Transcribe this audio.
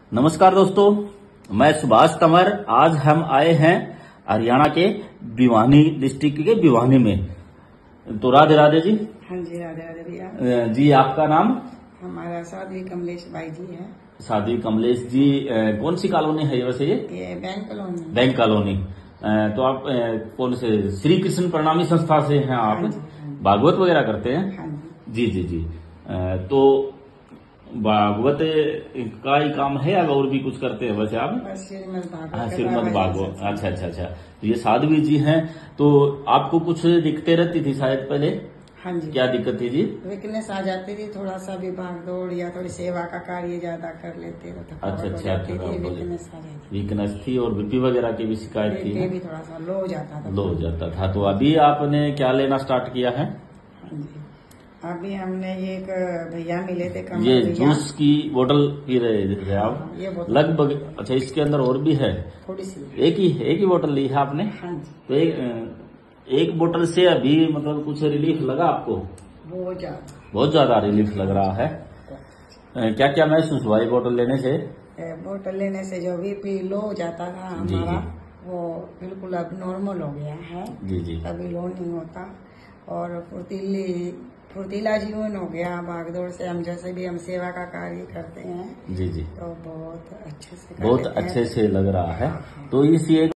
नमस्कार दोस्तों, मैं सुभाष तंवर। आज हम आए हैं हरियाणा के भिवानी डिस्ट्रिक्ट के भिवानी में। तो राधे राधे जी। हाँ जी, राधे राधे भैया। जी, आपका नाम? हमारा साध्वी कमलेश भाई जी है। साध्वी कमलेश जी। कौन सी कॉलोनी है वैसे ये? Bank colony. Bank colony. तो आप कौन से श्री कृष्ण प्रणामी संस्था से हैं आप? हाँ जी, हाँ जी। भागवत वगैरह करते हैं? हाँ जी। जी जी जी। तो भागवत का ही काम है या और भी कुछ करते हैं वैसे आप? बस श्रीमद् भागवत। हाँ, का श्रीमद् बाबा भागवत। जी। अच्छा अच्छा अच्छा। तो ये साध्वी जी हैं। तो आपको कुछ दिक्कतें रहती थी शायद पहले? हाँ जी। क्या दिक्कत थी जी? वीकनेस आ जाती थी, थोड़ा सा भी भाग दौड़ या थोड़ी सेवा का कार्य ज्यादा कर लेते तो थकावट हो जाती थी, वीकनेस आ जाती वीकनेस थी और बीपी वगैरह की भी शिकायत थी। थी? भी थोड़ा सा लो हो जाता था। लो हो जाता था। तो अभी आपने क्या लेना स्टार्ट किया है? हाँ जी, अभी हमने ये एक भैया मिले थे कमल ये भैया। जूस की बोतल पी रहे थे आप? हाँ, ये बोतल लगभग। अच्छा, इसके अंदर और भी है? थोड़ी सी। एक ही बोतल ली है आपने? हाँ जी। तो एक बोतल से अभी मतलब कुछ रिलीफ लगा आपको? बहुत ज्यादा रिलीफ लग रहा है। क्या क्या महसूस हुआ ये बोतल लेने से? बोतल लेने से जो बीपी लो हो जाता था हमारा, वो बिल्कुल अब नॉर्मल हो गया है। जी जी। कभी लो नहीं होता और फुर्तीला जीवन हो गया। भागदौड़ से हम जैसे भी हम सेवा का कार्य करते हैं जी जी, तो बहुत अच्छे से बहुत अच्छे से लग रहा है। तो इस ये